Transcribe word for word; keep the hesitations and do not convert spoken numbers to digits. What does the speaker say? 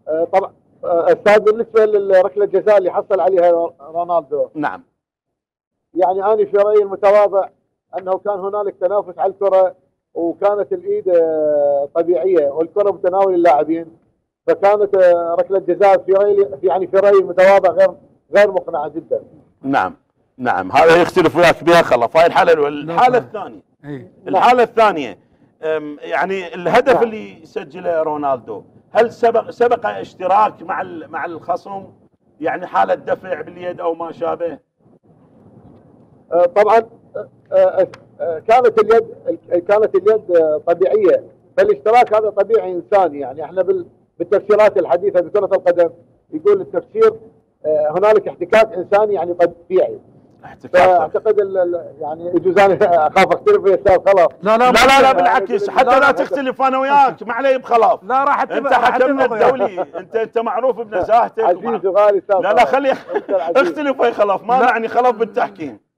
آه، طبعا آه، استاذ بالنسبه لركله الجزاء اللي حصل عليها رونالدو، نعم. يعني انا في رايي المتواضع انه كان هنالك تنافس على الكره، وكانت الايد آه، طبيعيه والكره متناول اللاعبين، فكانت آه، ركله جزاء في رايي يعني في رايي المتواضع غير غير مقنعه جدا. نعم نعم، هذا يختلف وياك بها خلف. هاي الحاله الحاله الثانيه الحاله الثانيه يعني الهدف نعم. اللي سجله رونالدو، هل سبق سبق اشتراك مع مع الخصم؟ يعني حاله دفع باليد او ما شابه؟ آه، طبعا آه، آه، كانت اليد كانت اليد طبيعيه، فالاشتراك هذا طبيعي انساني. يعني احنا بالتفسيرات الحديثه بكره القدم يقول التفسير هنالك احتكاك انساني يعني طبيعي. فاعتقد يعني يجوز انا اخاف اختلف يا استاذ خلاص. لا لا لا لا, لا بالعكس، حتى لا, لا تختلف انا وياك ما علي بخلاف. لا راح انت حكمنا الدولي، انت انت معروف بنزاهتك. عزيز وغالي استاذ. لا لا خلي اختلف ويا خلاف، ما معني خلاف بالتحكيم.